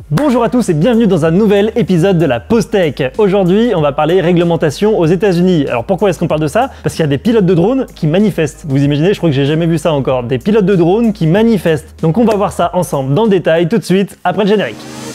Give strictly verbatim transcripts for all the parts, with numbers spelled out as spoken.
Bonjour à tous et bienvenue dans un nouvel épisode de la Pause Tech. Aujourd'hui, on va parler réglementation aux États-Unis. Alors pourquoi est-ce qu'on parle de ça? Parce qu'il y a des pilotes de drones qui manifestent. Vous imaginez, je crois que j'ai jamais vu ça encore. Des pilotes de drones qui manifestent. Donc on va voir ça ensemble dans le détail tout de suite après le générique.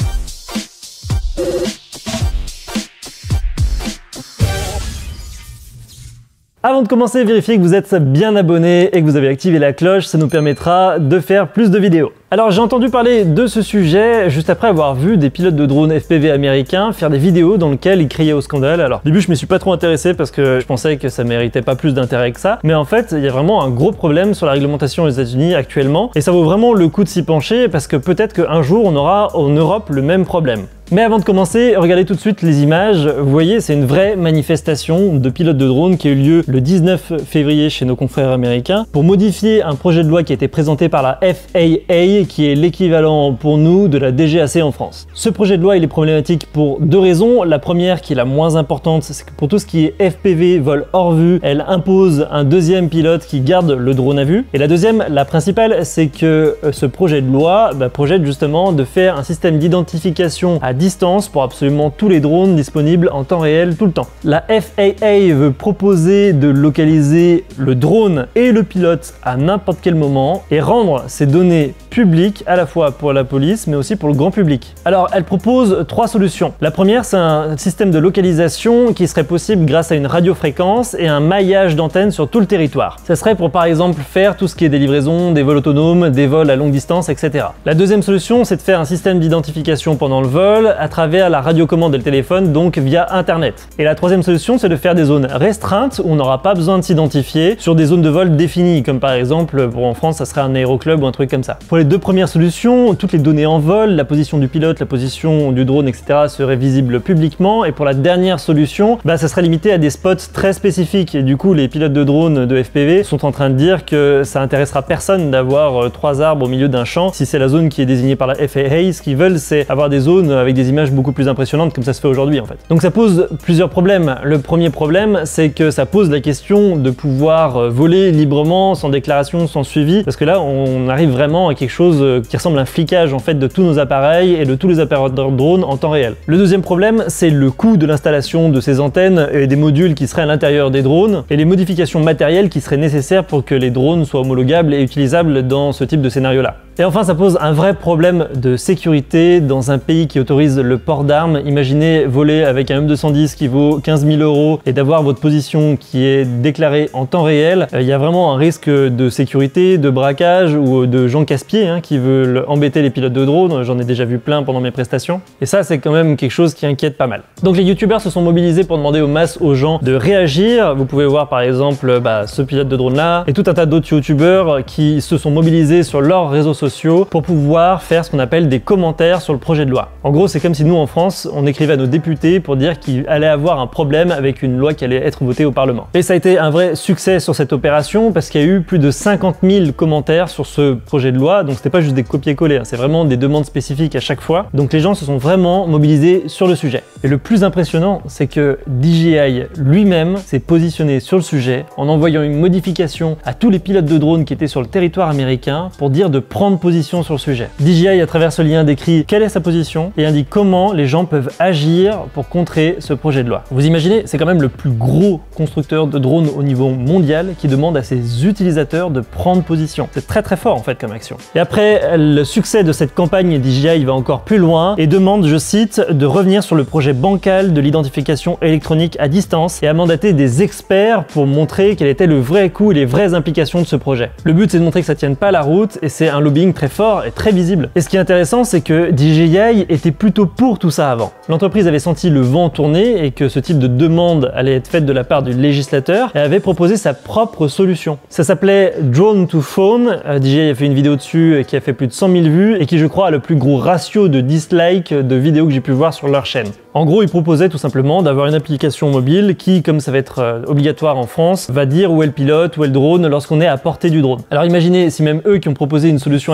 Avant de commencer, vérifiez que vous êtes bien abonné et que vous avez activé la cloche, ça nous permettra de faire plus de vidéos. Alors j'ai entendu parler de ce sujet juste après avoir vu des pilotes de drones F P V américains faire des vidéos dans lesquelles ils criaient au scandale. Alors au début je me suis pas trop intéressé parce que je pensais que ça méritait pas plus d'intérêt que ça, mais en fait il y a vraiment un gros problème sur la réglementation aux États-Unis actuellement et ça vaut vraiment le coup de s'y pencher parce que peut-être qu'un jour on aura en Europe le même problème. Mais avant de commencer, regardez tout de suite les images. Vous voyez, c'est une vraie manifestation de pilotes de drones qui a eu lieu le dix-neuf février chez nos confrères américains pour modifier un projet de loi qui a été présenté par la F A A, qui est l'équivalent pour nous de la D G A C en France. Ce projet de loi, il est problématique pour deux raisons. La première, qui est la moins importante, c'est que pour tout ce qui est F P V, vol hors vue, elle impose un deuxième pilote qui garde le drone à vue. Et la deuxième, la principale, c'est que ce projet de loi bah, projette justement de faire un système d'identification à distance pour absolument tous les drones disponibles en temps réel tout le temps. La F A A veut proposer de localiser le drone et le pilote à n'importe quel moment et rendre ces données publiques à la fois pour la police mais aussi pour le grand public. Alors elle propose trois solutions. La première, c'est un système de localisation qui serait possible grâce à une radiofréquence et un maillage d'antennes sur tout le territoire. Ça serait pour par exemple faire tout ce qui est des livraisons, des vols autonomes, des vols à longue distance, et cetera. La deuxième solution, c'est de faire un système d'identification pendant le vol à travers la radiocommande et le téléphone, donc via internet. Et la troisième solution, c'est de faire des zones restreintes où on n'aura pas besoin de s'identifier sur des zones de vol définies, comme par exemple, pour en France, ça serait un aéroclub ou un truc comme ça. Pour les deux premières solutions, toutes les données en vol, la position du pilote, la position du drone, et cetera seraient visibles publiquement. Et pour la dernière solution, bah, ça serait limité à des spots très spécifiques. Et du coup, les pilotes de drones de F P V sont en train de dire que ça intéressera personne d'avoir euh, trois arbres au milieu d'un champ si c'est la zone qui est désignée par la F A A. Ce qu'ils veulent, c'est avoir des zones avec des images beaucoup plus impressionnantes comme ça se fait aujourd'hui en fait. Donc ça pose plusieurs problèmes. Le premier problème, c'est que ça pose la question de pouvoir voler librement, sans déclaration, sans suivi, parce que là on arrive vraiment à quelque chose qui ressemble à un flicage en fait de tous nos appareils et de tous les opérateurs de drones en temps réel. Le deuxième problème, c'est le coût de l'installation de ces antennes et des modules qui seraient à l'intérieur des drones et les modifications matérielles qui seraient nécessaires pour que les drones soient homologables et utilisables dans ce type de scénario là. Et enfin, ça pose un vrai problème de sécurité dans un pays qui autorise le port d'armes. Imaginez voler avec un M deux cent dix qui vaut quinze mille euros et d'avoir votre position qui est déclarée en temps réel. Il y a vraiment un risque de sécurité, de braquage ou de gens casse-pieds hein, qui veulent embêter les pilotes de drone. J'en ai déjà vu plein pendant mes prestations. Et ça, c'est quand même quelque chose qui inquiète pas mal. Donc les youtubeurs se sont mobilisés pour demander aux masses aux gens de réagir. Vous pouvez voir par exemple bah, ce pilote de drone là et tout un tas d'autres youtubeurs qui se sont mobilisés sur leurs réseaux sociaux pour pouvoir faire ce qu'on appelle des commentaires sur le projet de loi. En gros, c'est comme si nous en France, on écrivait à nos députés pour dire qu'il allait avoir un problème avec une loi qui allait être votée au Parlement. Et ça a été un vrai succès sur cette opération parce qu'il y a eu plus de cinquante mille commentaires sur ce projet de loi, donc c'était pas juste des copier-coller, hein, c'est vraiment des demandes spécifiques à chaque fois. Donc les gens se sont vraiment mobilisés sur le sujet. Et le plus impressionnant, c'est que D J I lui-même s'est positionné sur le sujet en envoyant une modification à tous les pilotes de drones qui étaient sur le territoire américain pour dire de prendre position sur le sujet. D J I à travers ce lien décrit quelle est sa position et indique comment les gens peuvent agir pour contrer ce projet de loi. Vous imaginez, c'est quand même le plus gros constructeur de drones au niveau mondial qui demande à ses utilisateurs de prendre position. C'est très très fort en fait comme action. Et après le succès de cette campagne, D J I va encore plus loin et demande, je cite, de revenir sur le projet bancal de l'identification électronique à distance et à mandater des experts pour montrer quel était le vrai coût et les vraies implications de ce projet. Le but, c'est de montrer que ça tienne pas la route et c'est un lobbying très fort et très visible. Et ce qui est intéressant, c'est que D J I était plutôt pour tout ça avant. L'entreprise avait senti le vent tourner et que ce type de demande allait être faite de la part du législateur et avait proposé sa propre solution. Ça s'appelait Drone to Phone. D J I a fait une vidéo dessus qui a fait plus de cent mille vues et qui, je crois, a le plus gros ratio de dislikes de vidéos que j'ai pu voir sur leur chaîne. En gros, ils proposaient tout simplement d'avoir une application mobile qui, comme ça va être obligatoire en France, va dire où est le pilote, où est le drone lorsqu'on est à portée du drone. Alors imaginez si même eux qui ont proposé une solution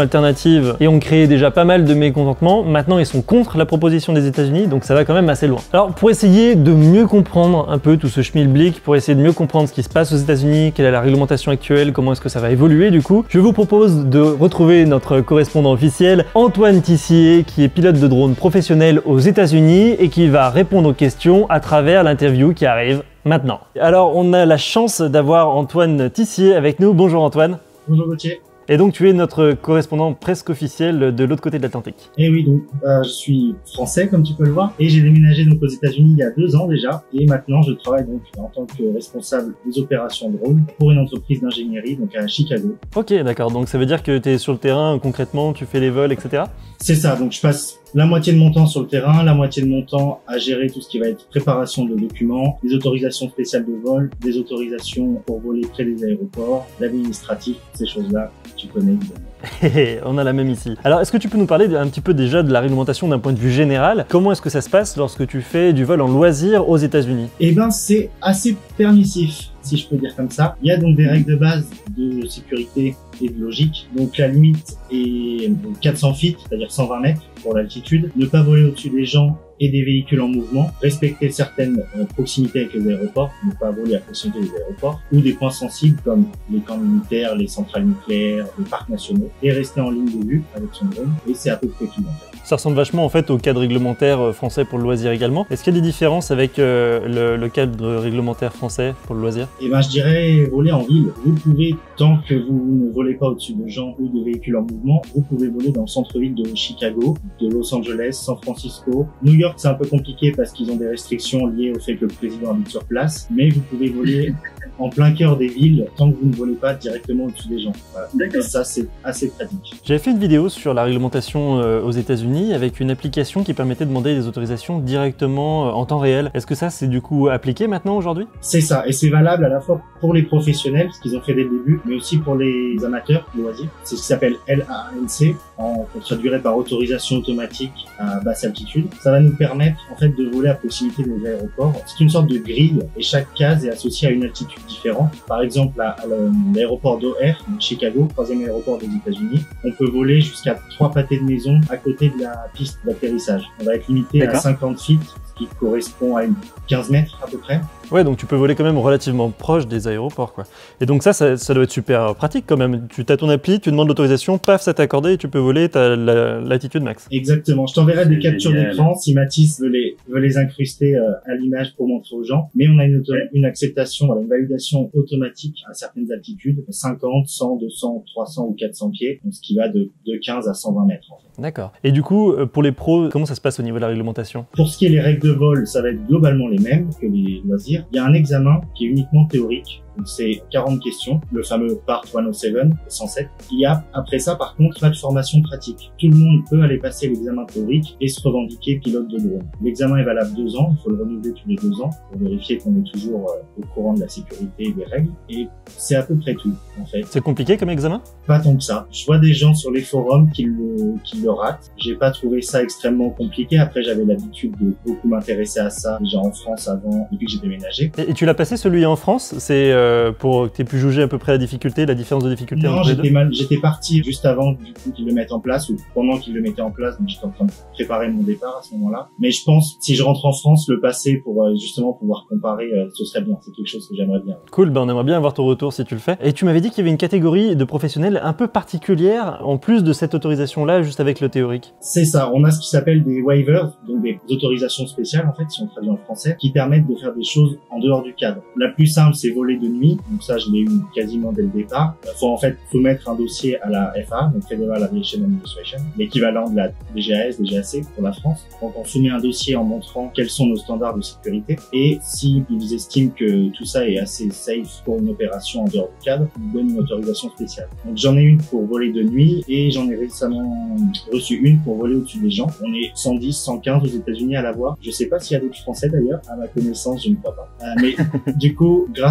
alternative et ont créé déjà pas mal de mécontentement. Maintenant, ils sont contre la proposition des États-Unis, donc ça va quand même assez loin. Alors, pour essayer de mieux comprendre un peu tout ce schmilblick, pour essayer de mieux comprendre ce qui se passe aux États-Unis, quelle est la réglementation actuelle, comment est-ce que ça va évoluer du coup, je vous propose de retrouver notre correspondant officiel, Antoine Tissier, qui est pilote de drone professionnel aux États-Unis et qui va répondre aux questions à travers l'interview qui arrive maintenant. Alors, on a la chance d'avoir Antoine Tissier avec nous. Bonjour Antoine. Bonjour Gauthier. Et donc tu es notre correspondant presque officiel de l'autre côté de l'Atlantique. Et oui, donc euh, je suis français comme tu peux le voir et j'ai déménagé donc aux États-Unis il y a deux ans déjà et maintenant je travaille donc en tant que responsable des opérations drone pour une entreprise d'ingénierie donc à Chicago. Ok, d'accord. Donc ça veut dire que tu es sur le terrain concrètement, tu fais les vols, et cetera. C'est ça. Donc je passe la moitié de mon temps sur le terrain, la moitié de mon temps à gérer tout ce qui va être préparation de documents, des autorisations spéciales de vol, des autorisations pour voler près des aéroports, l'administratif, ces choses-là, tu connais évidemment. On a la même ici. Alors, est-ce que tu peux nous parler un petit peu déjà de la réglementation d'un point de vue général? Comment est-ce que ça se passe lorsque tu fais du vol en loisir aux États-Unis? Eh ben, c'est assez permissif, si je peux dire comme ça. Il y a donc des règles de base de sécurité et de logique. Donc la limite est quatre cents feet, c'est-à-dire cent vingt mètres pour l'altitude. Ne pas voler au-dessus des gens et des véhicules en mouvement, respecter certaines euh, proximités avec les aéroports, ne pas voler à proximité des aéroports, ou des points sensibles comme les camps militaires, les centrales nucléaires, les parcs nationaux, et rester en ligne de vue avec son drone, et c'est à peu près tout en fait. Ça ressemble vachement en fait au cadre réglementaire français pour le loisir également. Est-ce qu'il y a des différences avec euh, le, le cadre réglementaire français pour le loisir? Eh ben, je dirais voler en ville. Vous pouvez, tant que vous ne volez pas au-dessus de gens ou de véhicules en mouvement, vous pouvez voler dans le centre-ville de Chicago, de Los Angeles, San Francisco. New York, c'est un peu compliqué parce qu'ils ont des restrictions liées au fait que le président habite sur place, mais vous pouvez voler en plein cœur des villes tant que vous ne volez pas directement au-dessus des gens. Voilà. Et ça, c'est assez pratique. J'avais fait une vidéo sur la réglementation euh, aux États-Unis avec une application qui permettait de demander des autorisations directement euh, en temps réel. Est-ce que ça, c'est du coup appliqué maintenant aujourd'hui? C'est ça, et c'est valable à la fois pour les professionnels, ce qu'ils ont fait dès le début, mais aussi pour les amateurs de loisirs. C'est ce qui s'appelle L A N C, en, on traduirait par autorisation automatique à basse altitude. Ça va nous permettre en fait de voler à proximité des aéroports. C'est une sorte de grille et chaque case est associée à une altitude différente. Par exemple, à, à l'aéroport d'O'Hare, Chicago, troisième aéroport des États-Unis, on peut voler jusqu'à trois pâtés de maison à côté de la piste d'atterrissage. On va être limité à cinquante feet, ce qui correspond à une quinze mètres à peu près. Ouais, donc tu peux voler quand même relativement proche des aéroports, quoi. Et donc ça, ça, ça doit être super pratique quand même. Tu as ton appli, tu demandes l'autorisation, paf, ça t'est accordé et tu peux voler, t'as l'attitude max. Exactement. Je t'enverrai des captures d'écran si Mathis veut les, veut les incruster euh, à l'image pour montrer aux gens. Mais on a une, une acceptation, voilà, une validation automatique à certaines altitudes, cinquante, cent, deux cents, trois cents ou quatre cents pieds, donc ce qui va de, de quinze à cent vingt mètres en fait. D'accord. Et du coup, pour les pros, comment ça se passe au niveau de la réglementation? Pour ce qui est des règles de vol, ça va être globalement les mêmes que les loisirs. Il y a un examen qui est uniquement théorique. Donc c'est quarante questions, le fameux Part cent sept, cent sept. Il y a, après ça, par contre, pas de formation pratique. Tout le monde peut aller passer l'examen théorique et se revendiquer pilote de drone. L'examen est valable deux ans, il faut le renouveler tous les deux ans pour vérifier qu'on est toujours euh, au courant de la sécurité et des règles. Et c'est à peu près tout, en fait. C'est compliqué comme examen? Pas tant que ça. Je vois des gens sur les forums qui le, qui le ratent. J'ai pas trouvé ça extrêmement compliqué. Après, j'avais l'habitude de beaucoup m'intéresser à ça déjà en France avant, depuis que j'ai déménagé. Et, et tu l'as passé celui en France? C'est euh, pour que tu aies pu juger à peu près la difficulté, la différence de difficulté non, entre les deux? j'étais mal, j'étais parti juste avant du coup qu'ils le mettent en place ou pendant qu'ils le mettaient en place, donc j'étais en train de préparer mon départ à ce moment-là. Mais je pense si je rentre en France, le passer pour euh, justement pouvoir comparer, euh, ce serait bien. C'est quelque chose que j'aimerais bien. Cool, ben on aimerait bien avoir ton retour si tu le fais. Et tu m'avais dit qu'il y avait une catégorie de professionnels un peu particulière en plus de cette autorisation-là, juste avec le théorique. C'est ça. On a ce qui s'appelle des waivers, donc des autorisations spéciales en fait, si on traduit en français, qui permettent de faire des choses en dehors du cadre. La plus simple, c'est voler de nuit. Donc ça, je l'ai eu quasiment dès le départ. Faut en fait soumettre un dossier à la F A, donc Federal Aviation Administration, l'équivalent de la D G A S, D G A C pour la France. Donc on soumet un dossier en montrant quels sont nos standards de sécurité et si ils estiment que tout ça est assez safe pour une opération en dehors du cadre, ils donnent une autorisation spéciale. Donc j'en ai une pour voler de nuit et j'en ai récemment reçu une pour voler au-dessus des gens. On est cent dix, cent quinze aux États-Unis à l'avoir. Je sais pas s'il y a d'autres Français d'ailleurs, à ma connaissance, je ne crois pas. Euh, mais du coup, grâce à un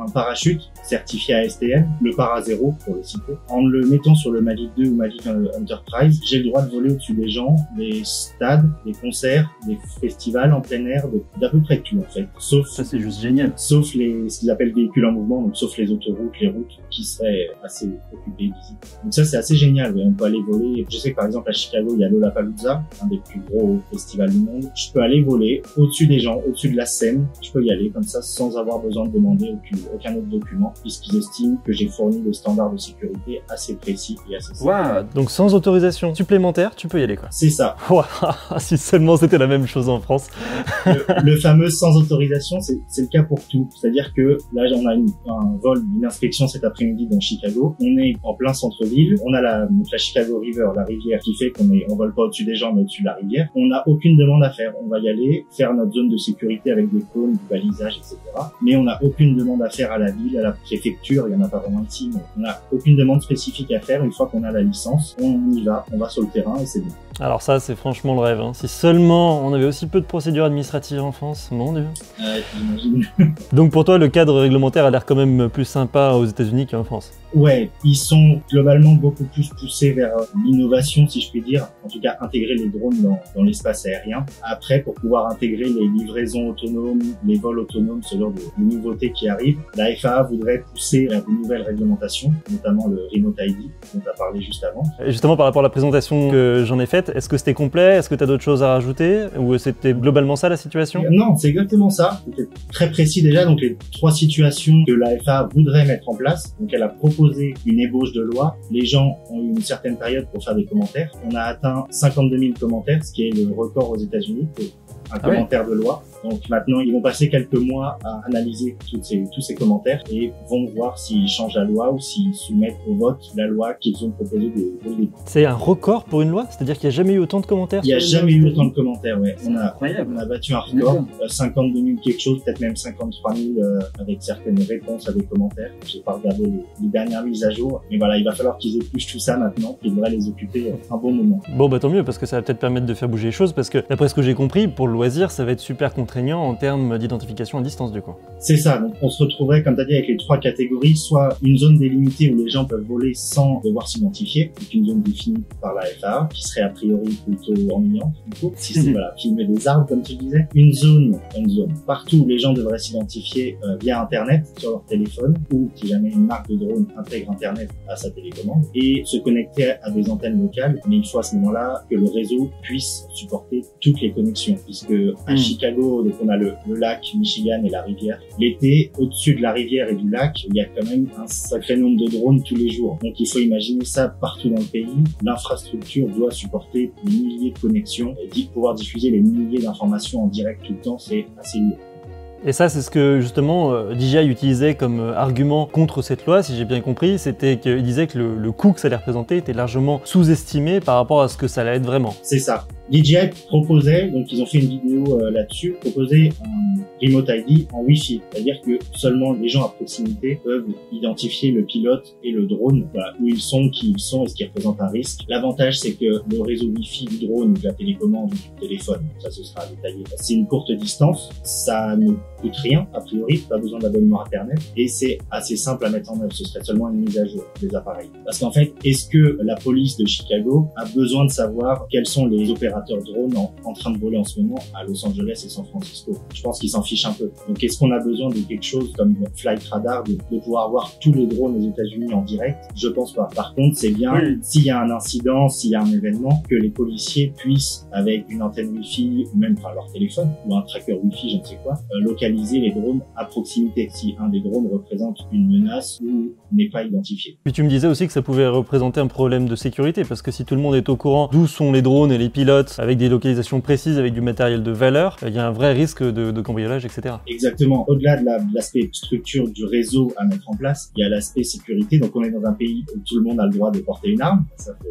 un parachute certifié A S T M, le Para zéro pour le citer. En le mettant sur le Mavic deux ou Mavic Enterprise, j'ai le droit de voler au-dessus des gens, des stades, des concerts, des festivals en plein air, d'à peu près tout en fait. Sauf, ça c'est juste génial. Sauf les, ce qu'ils appellent véhicules en mouvement, donc sauf les autoroutes, les routes qui seraient assez occupées, visibles. Donc ça c'est assez génial, ouais. On peut aller voler. Je sais que par exemple à Chicago, il y a Lollapalooza, un des plus gros festivals du monde. Je peux aller voler au-dessus des gens, au-dessus de la scène. Je peux y aller comme ça sans avoir besoin de demander aucun, aucun autre document, puisqu'ils estiment que j'ai fourni des standards de sécurité assez précis et assez simples. Wow. Donc sans autorisation supplémentaire, tu peux y aller quoi. C'est ça. Wow. Si seulement c'était la même chose en France. le, le fameux sans autorisation, c'est le cas pour tout. C'est-à-dire que là, on a une, un vol, une inspection cet après-midi dans Chicago. On est en plein centre-ville. On a la, donc la Chicago River, la rivière qui fait qu'on est, on vole pas au-dessus des gens, mais au-dessus de la rivière. On n'a aucune demande à faire. On va y aller, faire notre zone de sécurité avec des cônes, du balisage, et cetera. Mais on n'a aucune demande à faire à la ville, à la préfecture. Il y en a pas vraiment ici, mais on n'a aucune demande spécifique à faire. Une fois qu'on a la licence, on y va, on va sur le terrain et c'est bon. Alors ça, c'est franchement le rêve. Hein. Si seulement on avait aussi peu de procédures administratives en France, mon Dieu. Euh, j'imagine. Donc pour toi, le cadre réglementaire a l'air quand même plus sympa aux États-Unis qu'en France. Ouais, ils sont globalement beaucoup plus poussés vers l'innovation, si je puis dire. En tout cas, intégrer les drones dans, dans l'espace aérien. Après, pour pouvoir intégrer les livraisons autonomes, les vols autonomes, ce genre de, de nouveautés qui arrivent, la F A A voudrait pousser vers de nouvelles réglementations, notamment le Remote I D, dont tu as parlé juste avant. Et justement, par rapport à la présentation que j'en ai faite, est-ce que c'était complet? Est-ce que tu as d'autres choses à rajouter? Ou c'était globalement ça la situation? Non, c'est exactement ça. C'était très précis déjà. Donc les trois situations que la F A A voudrait mettre en place. Donc elle a proposé une ébauche de loi. Les gens ont eu une certaine période pour faire des commentaires. On a atteint cinquante-deux mille commentaires, ce qui est le record aux États-Unis pour un ah commentaire ouais. de loi. Donc maintenant, ils vont passer quelques mois à analyser toutes ces, tous ces commentaires et vont voir s'ils changent la loi ou s'ils soumettent au vote la loi qu'ils ont proposée dès le début. C'est un record pour une loi? C'est-à-dire qu'il n'y a jamais eu autant de commentaires? Il n'y a jamais eu autant de commentaires, ouais. On a, incroyable. On a battu un record, euh, cinquante-deux mille quelque chose, peut-être même cinquante-trois mille euh, avec certaines réponses à des commentaires. J'ai pas regardé les, les dernières mises à jour, mais voilà, il va falloir qu'ils épluchent tout ça maintenant, qu'ils devraient les occuper un bon moment. Bon bah tant mieux, parce que ça va peut-être permettre de faire bouger les choses, parce que d'après ce que j'ai compris, pour le loisir, ça va être super contraignant en termes d'identification à distance du coup. C'est ça, donc on se retrouverait, comme tu as dit, avec les trois catégories, soit une zone délimitée où les gens peuvent voler sans devoir s'identifier, donc une zone définie par la F A A, qui serait a priori plutôt ennuyante, du coup, si c'est voilà, filmer des arbres, comme tu disais. Une zone, une zone, partout où les gens devraient s'identifier euh, via Internet, sur leur téléphone, ou si jamais une marque de drone intègre Internet à sa télécommande, et se connecter à des antennes locales, mais il faut à ce moment-là que le réseau puisse supporter toutes les connexions, puisque à mmh. Chicago, donc on a le, le lac Michigan et la rivière. L'été, au-dessus de la rivière et du lac, il y a quand même un sacré nombre de drones tous les jours. Donc il faut imaginer ça partout dans le pays. L'infrastructure doit supporter des milliers de connexions et pouvoir diffuser les milliers d'informations en direct tout le temps, c'est assez lourd. Et ça, c'est ce que justement D J I utilisait comme argument contre cette loi, si j'ai bien compris, c'était qu'il disait que le, le coût que ça allait représenter était largement sous-estimé par rapport à ce que ça allait être vraiment. C'est ça. D J I proposait, donc ils ont fait une vidéo euh, là-dessus, proposait un Remote I D en Wi-Fi, c'est-à-dire que seulement les gens à proximité peuvent identifier le pilote et le drone, voilà, où ils sont, qui ils sont et ce qui représente un risque. L'avantage, c'est que le réseau Wi-Fi du drone, de la télécommande ou du téléphone, ça ce sera détaillé, c'est une courte distance, ça ne coûte rien, a priori, pas besoin d'abonnement Internet, et c'est assez simple à mettre en œuvre, ce serait seulement une mise à jour des appareils. Parce qu'en fait, est-ce que la police de Chicago a besoin de savoir quels sont les opérateurs drones en, en train de voler en ce moment à Los Angeles et San Francisco? Je pense qu'ils s'en fichent un peu. Donc est-ce qu'on a besoin de quelque chose comme Flight Radar, de, de pouvoir voir tous les drones aux États-Unis en direct? Je pense pas. Par contre, c'est bien, oui. S'il y a un incident, s'il y a un événement, que les policiers puissent, avec une antenne Wi-Fi, ou même enfin, leur téléphone, ou un tracker Wi-Fi, je ne sais quoi, euh, localiser les drones à proximité, si un des drones représente une menace ou n'est pas identifié. Puis tu me disais aussi que ça pouvait représenter un problème de sécurité, parce que si tout le monde est au courant d'où sont les drones et les pilotes, avec des localisations précises, avec du matériel de valeur, il y a un vrai risque de, de cambriolage, et cetera. Exactement. Au-delà de l'aspect la, structure du réseau à mettre en place, il y a l'aspect sécurité. Donc on est dans un pays où tout le monde a le droit de porter une arme, ça faut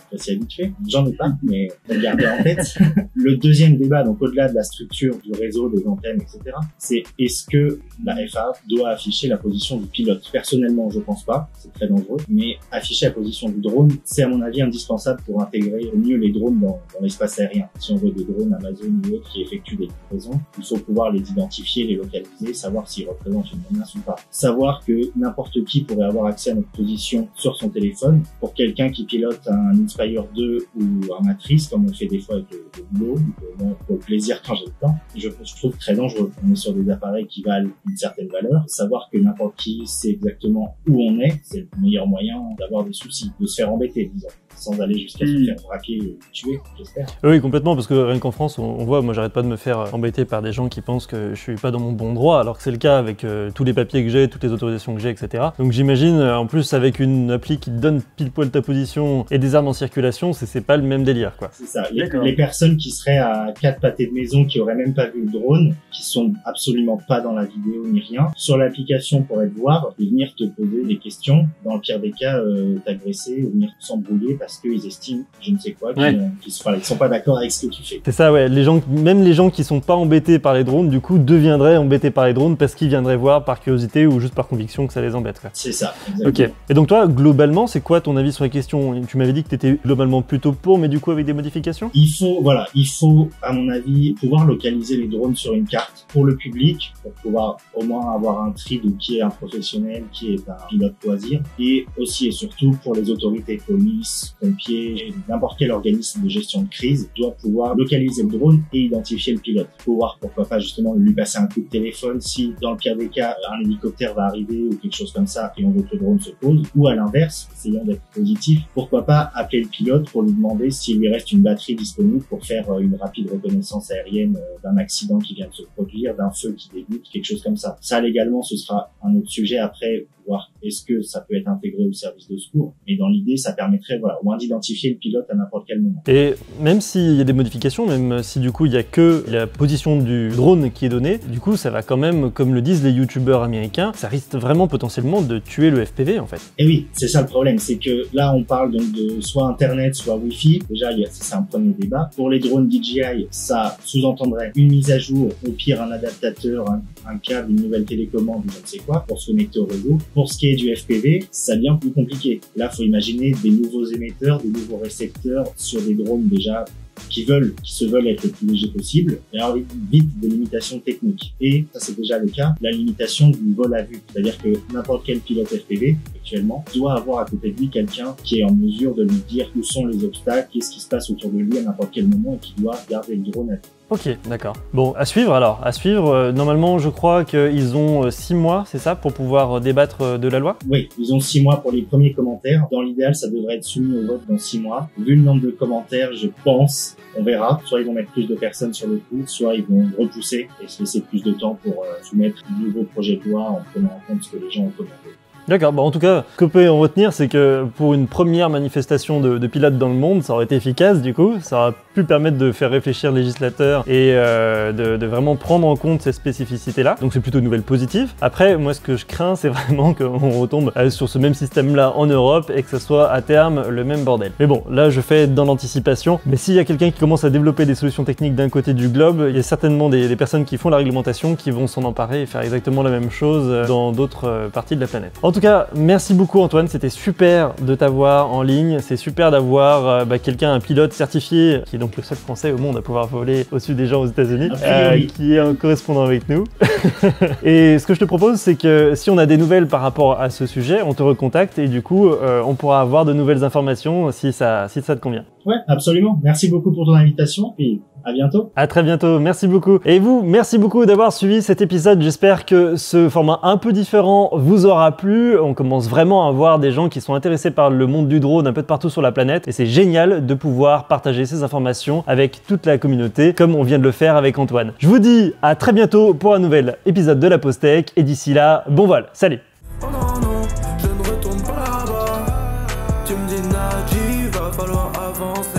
c'est vite fait. J'en ai pas, mais regardez en tête. Le deuxième débat, donc au-delà de la structure du réseau, des antennes, et cetera, c'est est-ce que la F A A doit afficher la position du pilote? Personnellement, je pense pas, c'est très dangereux, mais afficher la position du drone, c'est à mon avis indispensable pour intégrer au mieux les drones dans, dans l'espace aérien. Si on veut des drones Amazon ou autres qui effectuent des livraisons, il faut pouvoir les identifier, les localiser, savoir s'ils représentent une menace ou pas. Savoir que n'importe qui pourrait avoir accès à notre position sur son téléphone. Pour quelqu'un qui pilote un Inspire deux ou un Matrice, comme on fait des fois avec le, le boulot, ou moi, pour le plaisir quand j'ai le temps, je, je trouve très dangereux. On est sur des appareils qui valent une certaine valeur. Savoir que n'importe qui sait exactement où on est, c'est le meilleur moyen d'avoir des soucis, de se faire embêter, disons, sans aller jusqu'à se faire braquer et tuer, j'espère. Oui, complètement, parce que rien qu'en France, on, on voit, moi j'arrête pas de me faire embêter par des gens qui pensent que je suis pas dans mon bon droit, alors que c'est le cas avec euh, tous les papiers que j'ai, toutes les autorisations que j'ai, et cetera. Donc j'imagine, euh, en plus avec une appli qui te donne pile poil ta position et des armes en circulation, c'est pas le même délire, quoi. C'est ça. Les, les personnes qui seraient à quatre pâtés de maison, qui auraient même pas vu le drone, qui sont absolument pas dans la vidéo ni rien, sur l'application pourraient te voir et venir te poser des questions, dans le pire des cas, euh, t'agresser ou venir s'embrouiller parce qu'ils estiment je ne sais quoi, qu'ils ouais. qu sont, sont pas d'accord avec ce que tu fais. C'est ça, ouais. Les gens, même les gens qui sont pas embêtés par les drones, du coup, deviendraient embêtés par les drones parce qu'ils viendraient voir par curiosité ou juste par conviction que ça les embête. C'est ça, exactement. Ok. Et donc toi, globalement, c'est quoi ton avis sur la question? Tu m'avais dit que tu étais globalement plutôt pour, mais du coup avec des modifications? Il faut, voilà, il faut, à mon avis, pouvoir localiser les drones sur une carte pour le public, pour pouvoir au moins avoir un tri de qui est un professionnel, qui est un pilote loisir, et aussi et surtout pour les autorités, police, pompiers, n'importe quel organisme de gestion de crise doit pouvoir localiser le drone et identifier le pilote. Pouvoir, pourquoi pas, justement, lui passer un coup de téléphone si, dans le pire des cas, un hélicoptère va arriver ou quelque chose comme ça et on veut que le drone se pose. Ou à l'inverse, essayant d'être positif, pourquoi pas appeler le pilote pour lui demander s'il lui reste une batterie disponible pour faire une rapide reconnaissance aérienne d'un accident qui vient de se produire, d'un feu qui débute, quelque chose comme ça. Ça, légalement, ce sera un autre sujet après, voir est-ce que ça peut être intégré au service de secours. Mais dans l'idée, ça permettrait, voilà, au moins d'identifier le pilote à n'importe quel moment. Et même s'il y a des modifications, même si du coup il y a que la position du drone qui est donnée, du coup ça va quand même, comme le disent les youtubeurs américains, ça risque vraiment potentiellement de tuer le F P V en fait. Et oui, c'est ça le problème, c'est que là on parle donc de soit internet, soit Wi-Fi. Déjà, c'est un premier débat. Pour les drones D J I, ça sous-entendrait une mise à jour, au pire un adaptateur, un, un câble, une nouvelle télécommande, je ne sais quoi, pour se connecter au réseau. Pour ce qui est du F P V, ça devient plus compliqué. Là, faut imaginer des nouveaux émetteurs, des nouveaux récepteurs sur des drones déjà qui veulent, qui se veulent être le plus léger possible. Et alors, vite, des limitations techniques. Et ça, c'est déjà le cas, la limitation du vol à vue. C'est-à-dire que n'importe quel pilote F P V, actuellement, doit avoir à côté de lui quelqu'un qui est en mesure de lui dire où sont les obstacles, qu'est-ce qui se passe autour de lui à n'importe quel moment et qui doit garder le drone à vue. Ok, d'accord. Bon, à suivre alors, à suivre. Euh, normalement, je crois qu'ils ont euh, six mois, c'est ça, pour pouvoir euh, débattre euh, de la loi? Oui, ils ont six mois pour les premiers commentaires. Dans l'idéal, ça devrait être soumis au vote dans six mois. Vu le nombre de commentaires, je pense, on verra. Soit ils vont mettre plus de personnes sur le coup, soit ils vont repousser et se laisser plus de temps pour euh, soumettre un nouveau projet de loi en prenant en compte ce que les gens ont commandé. D'accord, bah en tout cas, ce qu'on peut en retenir, c'est que pour une première manifestation de, de pilotes dans le monde, ça aurait été efficace du coup, ça aurait pu permettre de faire réfléchir le législateur et euh, de, de vraiment prendre en compte ces spécificités-là. Donc c'est plutôt une nouvelle positive. Après, moi ce que je crains, c'est vraiment qu'on retombe sur ce même système-là en Europe et que ça soit à terme le même bordel. Mais bon, là je fais dans l'anticipation, mais s'il y a quelqu'un qui commence à développer des solutions techniques d'un côté du globe, il y a certainement des, des personnes qui font la réglementation qui vont s'en emparer et faire exactement la même chose dans d'autres parties de la planète. En tout cas, merci beaucoup Antoine, c'était super de t'avoir en ligne, c'est super d'avoir euh, bah, quelqu'un, un pilote certifié, qui est donc le seul français au monde à pouvoir voler au-dessus des gens aux États-Unis, euh, qui est un correspondant avec nous. Et ce que je te propose, c'est que si on a des nouvelles par rapport à ce sujet, on te recontacte et du coup, euh, on pourra avoir de nouvelles informations si ça, si ça te convient. Ouais, absolument. Merci beaucoup pour ton invitation et à bientôt. À très bientôt, merci beaucoup. Et vous, merci beaucoup d'avoir suivi cet épisode. J'espère que ce format un peu différent vous aura plu. On commence vraiment à voir des gens qui sont intéressés par le monde du drone un peu de partout sur la planète. Et c'est génial de pouvoir partager ces informations avec toute la communauté, comme on vient de le faire avec Antoine. Je vous dis à très bientôt pour un nouvel épisode de la Pause Tech. Et d'ici là, bon vol. Salut. Oh non, non, je ne retourne pas là-bas. Tu me dis Nadji, va falloir avancer.